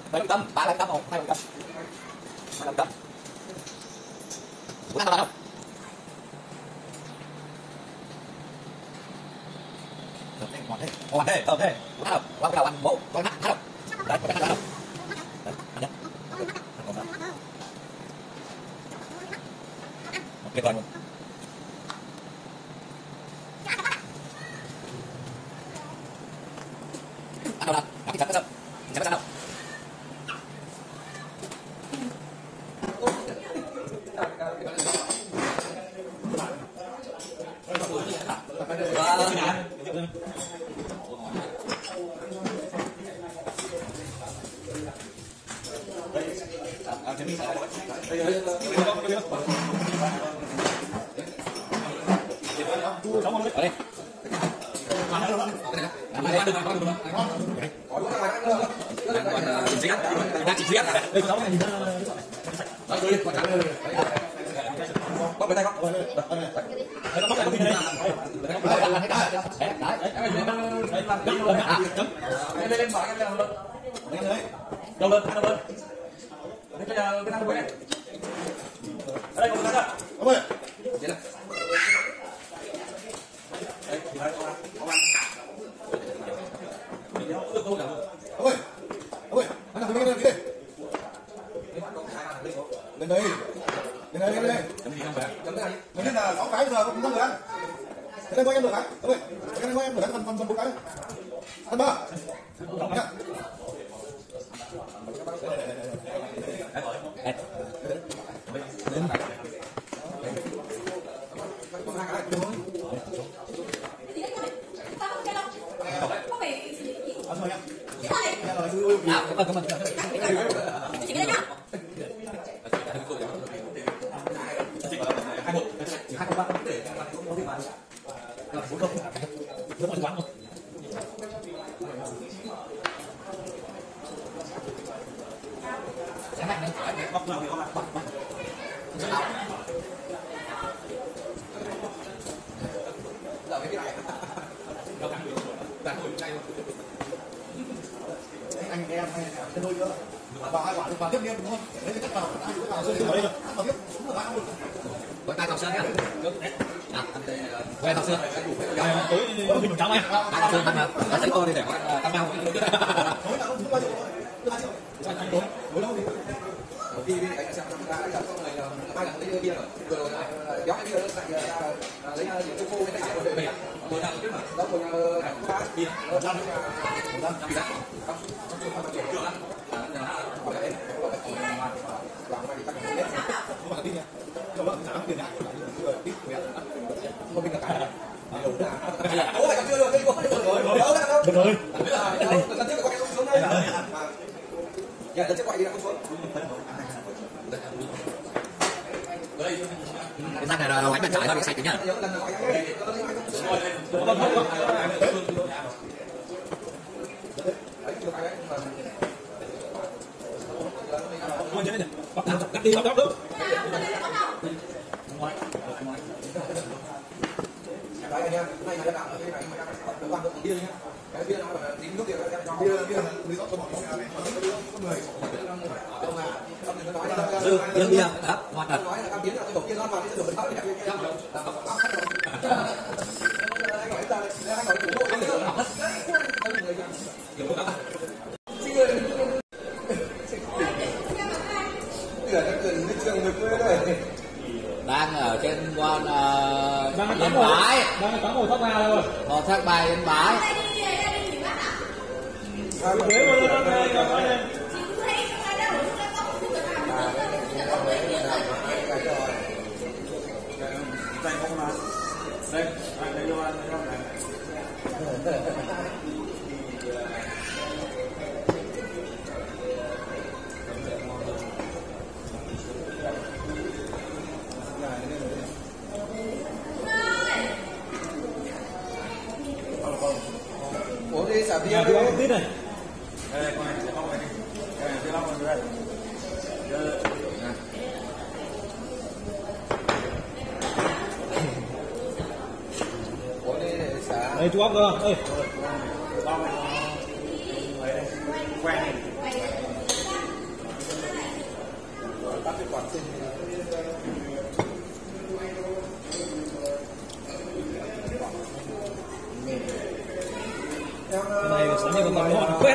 2 tâm, 3 tâm không, 2 tâm. 5 tâm. 4 tâm không? Hoàn thế, thơm thế. Quá đâu, quá đầu ăn bố, con mắt, đâu. Đấy, có cái đâu. Đấy, ăn nhá. Ok toàn luôn. Ăn đâu nào, cái chặt cái sâm. Chặt cái đâu. Nên là 6 cái bây giờ cũng không được ăn. Thế nên có em được hả? Ơi, cái này có em được hả? Phần 4 cái. Ăn ba. Nhá. Anh em hay cái đôi nữa vào 2 quả đi vào tiếp đi đúng không? Đấy là cách vào tiếp đúng rồi bạn. Với tay Ngọc Sơn nhá. Về Ngọc Sơn. Tối mình cháu anh. Ngọc Sơn mà thấy tôi đi để tăng nhau. Tối nào cũng bao nhiêu? Tối. Tối đâu đi? Đi anh xem ra cái người là ba lần lấy kia rồi gió kia lấy những cô cái tay của mình rồi nào chứ mà đó rồi ba kia rồi năm bị đắt không chưa ăn Không phải tin nha. Cho bạn trả tiền lại rồi tiếp mẹ. Không biết là cái này. Ủa mày chưa được đi được rồi. Lần trước có cái xuống đây. Dạ, lần trước quay đi ra không xuống. Cái răng này là đầu ánh mặt trời nó bị sạch nhá. Cắt đi góc đúng. Đấy anh em, nay là đạo cái này mà đang quan tâm bia nhá. Cái bia nó là tím nước kia bia lý do cho bọn nó người Dư bia đó, ngon thật. nói là cam tiến là cái đầu tiên ngon vào cái được mình Đang ở trên con Yên Bái. Đang có ngồi thóc gà rồi. Một thác bài Yên Bái. Ủa đi xả bia Đi ăn tít này. Đây con này sẽ không này đi. Cái này sẽ lóc vào đây. Ủa đi để xả. Đây chú ốc cơ. Ơi. Quen này. Này sáng như con tàu nó quét.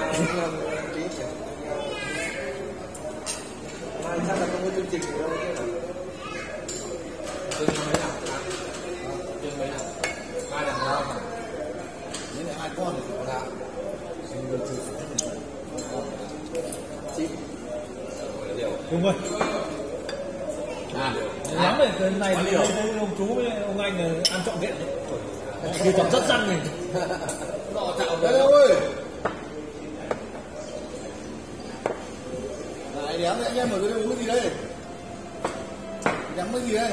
Mai chắc là không có chương trình gì đâu chứ. Chương mấy nào? Chương mấy nào? Ai làm sao mà? Những hai con thì Nào. Chị. Đúng rồi. Lắm rồi, cái này thấy ông chú với ông anh là ăn trọn vẹn đấy. Thì chọn rất răng này. Lọ chạo đây về. ơi. Lại đéo anh em ở đây uống cái gì đây? Nhắm cái gì đây?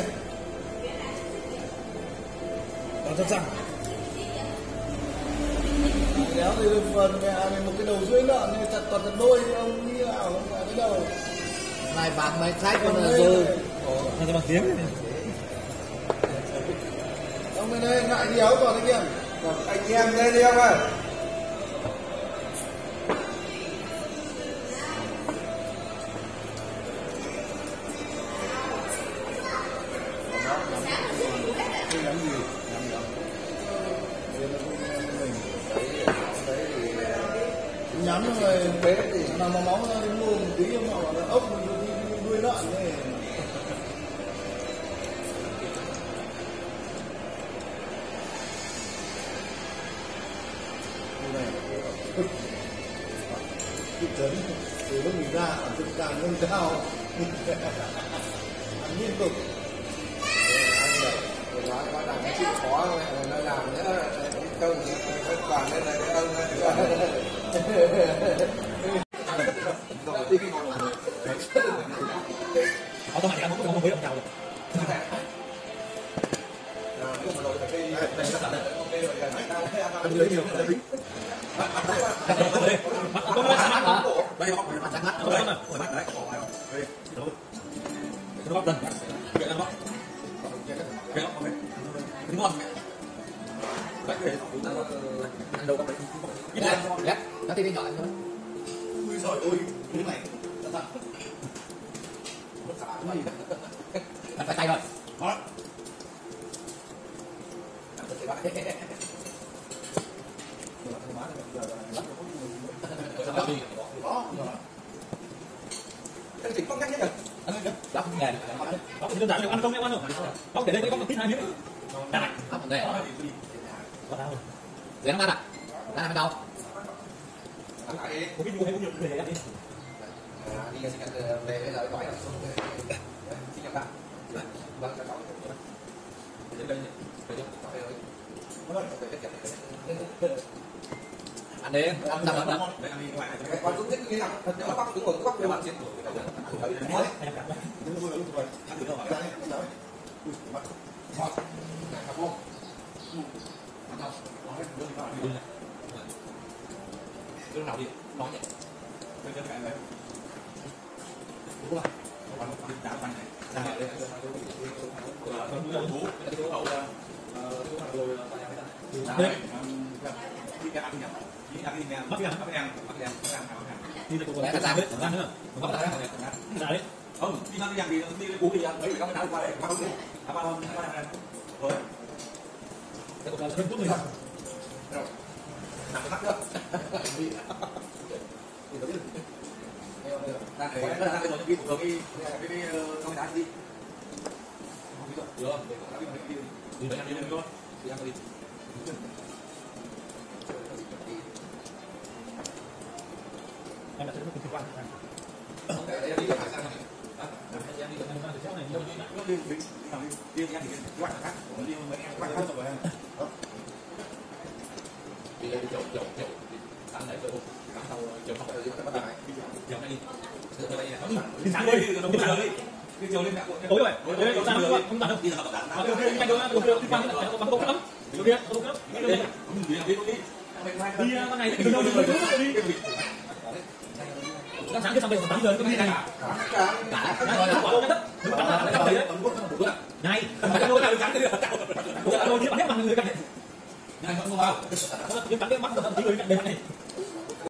Chọn rất răng. Đéo thì phần này một cái đầu rưỡi lợn này chặt toàn thành đôi ông như nào không phải cái đầu. Này bạn mấy khách con là dư. Nó sẽ bằng tiếng này. Ông bên đây ngại gì áo toàn anh em. Anh em đây đi ông ơi. Nhắm rồi bế thì làm máu ra đi mua một tí mà bảo là ốc mình đi nuôi lợn này. Thị trấn từ lúc mình ra ở trên càng nâng cao liên tục. Nói rằng chịu khó nơi làm nữa công toàn đây là cái ông Họ tôi ăn không với ông nhau rồi. Anh lấy nhiều cái Có nó sáng hả? đây họ phải bắt mắt Đấy mà. bắt đấy Nó bóc dần. Vậy nó bóc. Cái bóc đấy. Đúng ngon. Đấy cái ăn đâu có đấy. lép nó thì nhỏ thôi. Ui giời ơi, cái này Phải tay rồi. đó. Anh chỉ có cách nhất rồi. Bóc nghề. Bóc thì đơn giản ăn không em ăn rồi. Bóc để đây cái bóc một tí hai miếng. Đây. Bóc đây. Có đâu. Để nó ăn à? Đang ăn đâu? Có biết mua hay mua nhiều để ăn đi. Đi xin nhận về bây giờ gọi là xin nhận bạn. Vâng, cháu. Đến đây nhỉ. Ăn đi, ăn tầm tầm. Còn cũng thích như nào? Nếu mà bắt đúng rồi, bắt bạn trên. Lúc nào đi, nói nhỉ? Đúng rồi. Em đã thấy cái quan này. Không thể đi được sang này. Em đi được sang này đâu đi đi đi quan khác, đi mấy em quan khác rồi. Đi đây chậu ăn này rồi. Cắm sau chậu không phải bắt đầu. Chậu này đi. Đi sáng đi, đi sáng đi. Đi chiều lên mẹ của. Tối rồi. Đấy, tối sáng không tạt đâu. Đi ra tạt. Mà đi nhanh đâu, đi quan cái có bóng lắm. Đi kia, không lắm. Đi đi. Đi con này đi đâu đi. Đang sáng kia xong rồi 8 giờ có đi này. Cả rồi là bỏ đất. Đúng bắn là đấy đấy. Này, cái lô nào cắn cái được. Lô như bắn hết bằng người cắn. Này không vào. Nó cắn cái mắt thậm chí người cắn đây này.